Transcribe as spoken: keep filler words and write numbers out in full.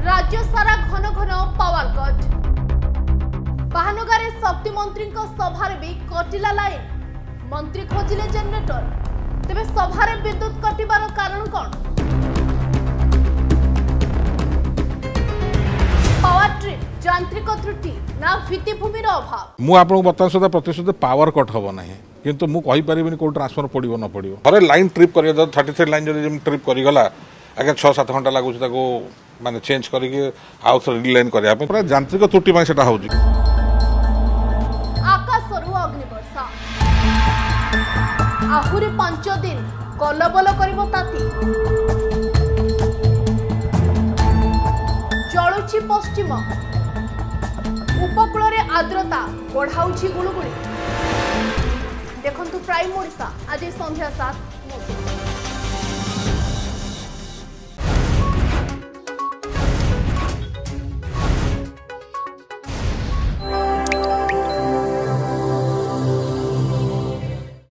राज्य सारा घन घन पावर कट। महानगारे शक्ति मंत्री सभारे भी कटिला लाइन। मंत्री खोजिले जनरेटर, तेबे सभारे विद्युत कटिबार कारण कौन? पावर ट्रिप, यांत्रिक त्रुटि ना भित्तिभूमिर अभाव। मु आपको बता सुधा प्रतिशत पावर कट हम ना किंतु मुझे कहीपरि कौ ट्रांसफर पड़ो न पड़ो थे लाइन ट्रिप कर थर्टी थ्री लाइन जब ट्रिप करगला आगे छः सात घंटा लगुच माने चेंज करके आउ थे रिलाइन करने पूरा यांत्रिक त्रुटि से आकाशरू अग्निवर्षा आहुरी पांच दिन कलबल करिवो ताती। जलुछि पश्चिम उपकूल रे आर्द्रता बढ़ाउछि गुलुगुली। देखंतु प्राइम ओडिशा आज संध्या सात।